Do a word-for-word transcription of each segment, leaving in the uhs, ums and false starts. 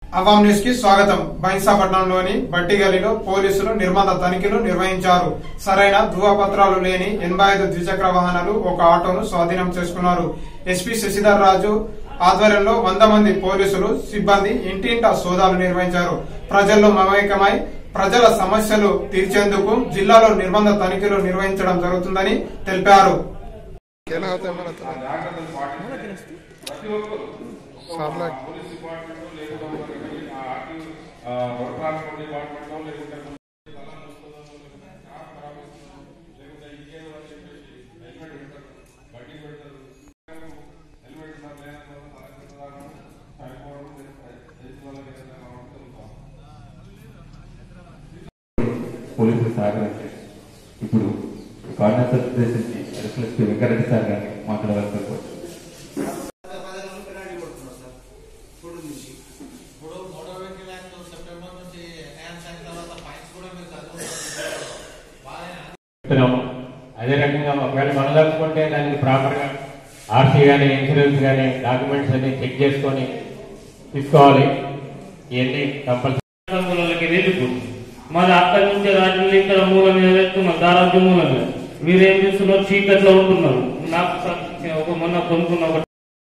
అవాం news కి స్వాగతం. బైన్సాపట్నంలోని బట్టిగలిలో పోలీసులు నిర్బంధ తనిఖీలు నిర్వహించారు. సరైన ధృవపత్రాలు లేని ఎనభై ఐదు ద్విచక్ర వాహనాలు, ఒక ఆటోను స్వాధీనం చేసుకున్నారు. ఎస్పీ శశిధర్ రాజు ఆధ్వర్యంలో వంద మంది పోలీసులు సిబ్బంది ఇంటింటా సోదాలు నిర్వహించారు. ప్రజల్లో మమేకమై ప్రజల సమస్యలు తీర్చేందుకు జిల్లాలో నిర్బంధ తనిఖీలు నిర్వహించడం జరుగుతుందని తెలిపారు. పోలీసులు సహకరించి ఇప్పుడు కార్నర్ ఉద్దేశించి ఎస్ఎస్పీ వెంకరెడ్డి సార్ గారిని మాట్లాడవలసి అదే రకంగా ఒకవేళ మనదలుచుకుంటే దానికి ప్రాపర్గా ఆర్సీ కానీ ఇన్సూరెన్స్ కానీ డాక్యుమెంట్స్ అన్ని చెక్ చేసుకొని తీసుకోవాలి. ఇవన్నీ కంపల్సరీ మాది అక్కడి నుంచి రాజులు ఇక్కడ మూల మీద పెట్టుకున్నాం, దారాజు మూల మీద. మీరేం చేస్తున్నారు? చీకట్లో ఉంటున్నారు. నాకు ఒక మొన్న కొనుక్కున్న ఒక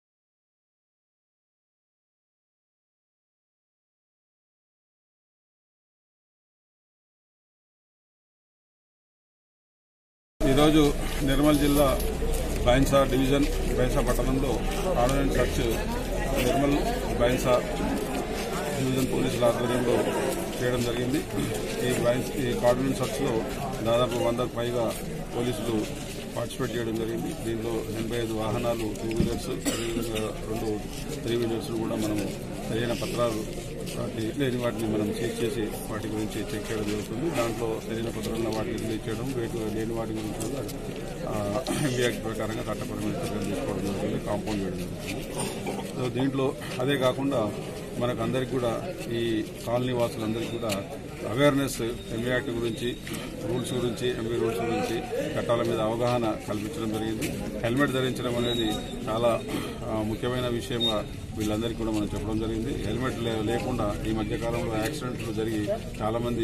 ఈరోజు నిర్మల్ జిల్లా బైన్సా డివిజన్ బైన్సా పట్టణంలో ordinance search Nirmal Bhainsa division పోలీసుల ఆధ్వర్యంలో చేయడం జరిగింది. ఈ బైన్స్ ఈ ఆర్డినెన్స్ సర్చ్లో దాదాపు వందకు పైగా పోలీసులు పార్టిసిపేట్ చేయడం జరిగింది. దీంట్లో ఎనభై ఐదు వాహనాలు, టూ వీలర్స్, అదేవిధంగా రెండు త్రీ వీలర్స్ కూడా మనము సరైన పత్రాలు వాటి లేని వాటిని మనం చెక్ చేసి వాటి గురించి చెక్ చేయడం జరుగుతుంది. దాంట్లో సరైన పత్రాలను వాటిని రిలీజ్ చేయడం, రేటు లేని వాటి గురించి కూడా ఎంబీ యాక్ట్ ప్రకారంగా చట్టపరమైన చర్యలు తీసుకోవడం జరుగుతుంది, కాంపౌండ్ చేయడం జరుగుతుంది. సో దీంట్లో అదే కాకుండా మనకు అందరికి కూడా ఈ కాలనీ వాసులందరికీ కూడా అవేర్నెస్ ఎంబీ యాక్ట్ గురించి, రూల్స్ గురించి, ఎంబీ రూల్స్ గురించి, చట్టాల మీద అవగాహన కల్పించడం జరిగింది. హెల్మెట్ ధరించడం అనేది చాలా ముఖ్యమైన విషయంగా వీళ్ళందరికీ కూడా మనం చెప్పడం జరిగింది. హెల్మెట్ లేకుండా ఈ మధ్య కాలంలో యాక్సిడెంట్లు జరిగి చాలా మంది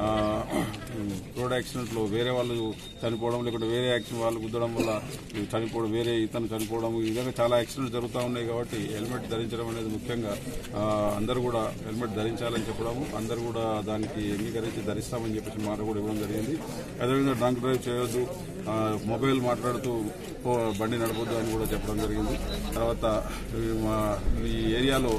రోడ్ యాక్సిడెంట్లో వేరే వాళ్ళు చనిపోవడం, లేకుంటే వేరే యాక్సిడెంట్ వాళ్ళు గుద్దడం వల్ల చనిపోవడం, వేరే ఇతను చనిపోవడం, ఈ విధంగా చాలా యాక్సిడెంట్స్ జరుగుతూ ఉన్నాయి. కాబట్టి హెల్మెట్ ధరించడం అనేది ముఖ్యంగా అందరూ కూడా హెల్మెట్ ధరించాలని చెప్పడము, అందరూ కూడా దానికి అంగీకరించి ధరిస్తామని చెప్పేసి మాట కూడా ఇవ్వడం జరిగింది. అదేవిధంగా డ్రంక్ డ్రైవ్ చేయొద్దు, మొబైల్ మాట్లాడుతూ బండి నడపొద్దు అని కూడా చెప్పడం జరిగింది. తర్వాత ఈ ఏరియాలో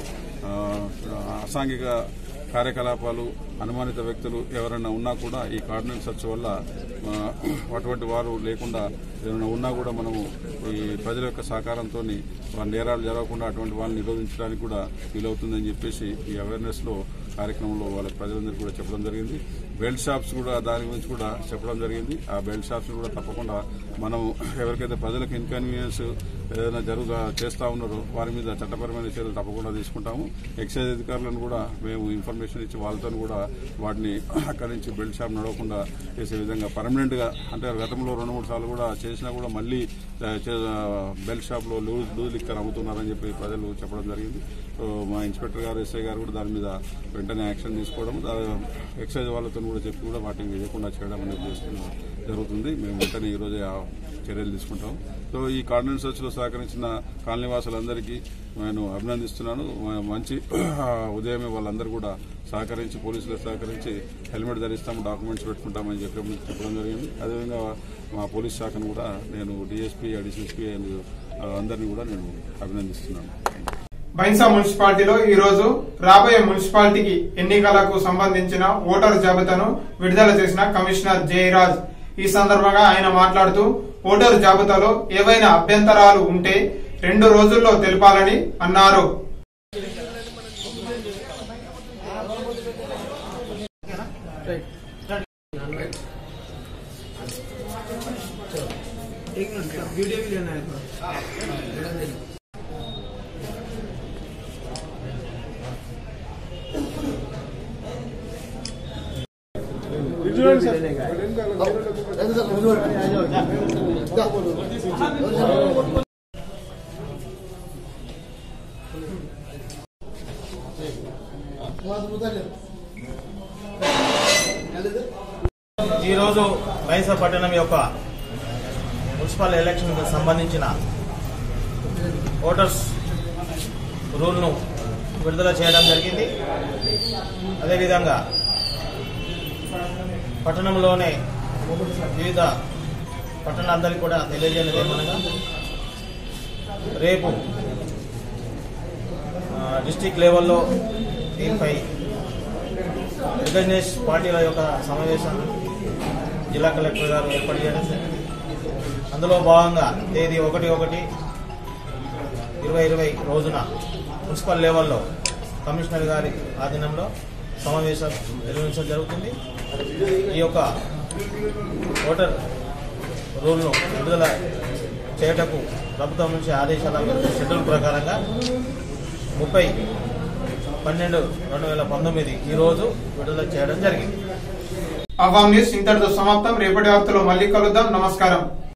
అసాంఘిక కార్యకలాపాలు, అనుమానిత వ్యక్తులు ఎవరైనా ఉన్నా కూడా ఈ ఆర్డినెన్స్ సర్చ్ వల్ల అటువంటి వారు లేకుండా ఏమైనా ఉన్నా కూడా మనము ఈ ప్రజల యొక్క సహకారంతో వారి నేరాలు జరగకుండా అటువంటి వాళ్ళని నిరోధించడానికి కూడా వీలవుతుందని చెప్పేసి ఈ అవేర్నెస్ లో కార్యక్రమంలో వాళ్ళ ప్రజలందరికీ కూడా చెప్పడం జరిగింది. బెల్ట్ షాప్స్ కూడా దాని గురించి కూడా చెప్పడం జరిగింది. ఆ బెల్ట్ షాప్స్ కూడా తప్పకుండా మనం ఎవరికైతే ప్రజలకు ఇన్కన్వీనియన్స్ ఏదైనా జరుగుగా చేస్తా ఉన్నారో వారి మీద చట్టపరమైన చర్యలు తప్పకుండా తీసుకుంటాము. ఎక్సైజ్ అధికారులను కూడా మేము ఇన్ఫర్మేషన్ ఇచ్చి వాళ్ళతో కూడా వాటిని అక్కడి నుంచి బెల్ట్ షాప్ నడవకుండా చేసే విధంగా పర్మనెంట్ గా, అంటే గతంలో రెండు మూడు సార్లు కూడా చేసినా కూడా మళ్లీ బెల్ట్ షాప్ లో లూజ్ లూజ్ లిక్కర్ అమ్ముతున్నారని చెప్పి ప్రజలు చెప్పడం జరిగింది. సో మా ఇన్స్పెక్టర్ గారు, ఎస్ఐ గారు కూడా దాని మీద వెంటనే యాక్షన్ తీసుకోవడం, ఎక్సైజ్ వాళ్ళతో కూడా చెప్పి కూడా వాటిని వేయకుండా చేయడం అనేది చేస్తున్న జరుగుతుంది. మేము వెంటనే ఈ రోజే చర్యలు తీసుకుంటాం. సో ఈ ఆర్డినెన్స్ సర్చ్ లో సహకరించిన కాలనీవాసులందరికీ నేను అభినందిస్తున్నాను. మంచి ఉదయమే వాళ్ళందరూ కూడా సహకరించి, పోలీసులు సహకరించి హెల్మెట్ ధరిస్తాము, డాక్యుమెంట్స్ పెట్టుకుంటామని చెప్పి చెప్పడం జరిగింది. అదేవిధంగా మా పోలీస్ శాఖను కూడా నేను డీఎస్పీ, అడిషనల్ అందరినీ కూడా నేను అభినందిస్తున్నాను. బైన్సా మున్సిపాలిటీలో ఈ రోజు రాబోయే మున్సిపాలిటీకి ఎన్నికలకు సంబంధించిన ఓటరు జాబితాను విడుదల చేసిన కమిషనర్ జయరాజ్. ఈ సందర్భంగా ఆయన మాట్లాడుతూ ఓటరు జాబితాలో ఏవైనా అభ్యంతరాలు ఉంటే రెండు రోజుల్లో తెలపాలని అన్నారు. ఈరోజు బైన్సా పట్టణం యొక్క మున్సిపల్ ఎలక్షన్కు సంబంధించిన ఓటర్స్ రూల్ను విడుదల చేయడం జరిగింది. అదేవిధంగా పట్టణంలోనే వివిధ పట్టణాలందరికీ కూడా తెలియజేయలేదు ఏమనగా రేపు డిస్టిక్ లెవెల్లో దీనిపై రికగ్నైజ్ పార్టీల యొక్క సమావేశం జిల్లా కలెక్టర్ గారు ఏర్పాటు చేయడం జరిగింది. అందులో భాగంగా తేదీ ఒకటి ఒకటి ఇరవై ఇరవై రోజున మున్సిపల్ లెవెల్లో కమిషనర్ గారి ఆధీనంలో సమావేశం నిర్వహించడం జరుగుతుంది. ఈ యొక్క ఓటర్ రూల్ను విడుదల చేయటకు ప్రభుత్వం నుంచి ఆదేశాల షెడ్యూల్ ప్రకారంగా ముప్పై పన్నెండు రెండు వేల పంతొమ్మిది ఈ రోజు విడుదల చేయడం జరిగింది. అవాం న్యూస్ ఇంతటితో సమాప్తం. రేపటి వార్తలో మళ్ళీ కలుద్దాం. నమస్కారం.